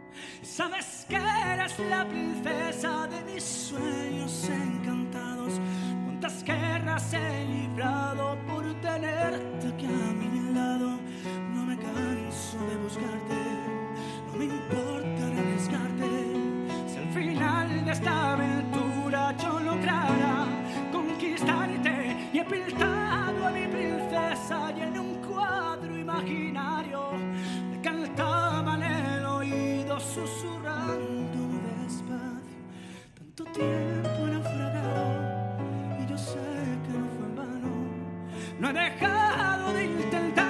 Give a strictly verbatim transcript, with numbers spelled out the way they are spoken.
Sabes que eres la princesa de mis sueños encantados. Cuántas guerras he librado por tenerte aquí a mi lado. No me canso de buscarte, no me importa arriesgarte. Si al final de esta aventura yo lograra conquistarte, y he pintado a mi princesa y en un cuadro imaginario le cantaba en el oído susurrando despacio. Tanto tiempo naufragado y yo sé que no fue en vano. No he dejado de intentar